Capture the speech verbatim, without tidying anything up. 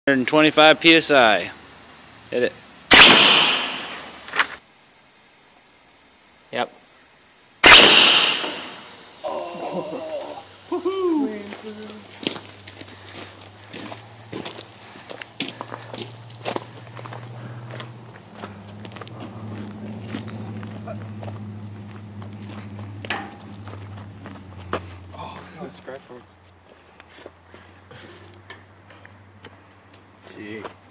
one hundred twenty-five P S I. Hit it. Yep. Oh. Woohoo! Oh, no, scratch marks. Gee.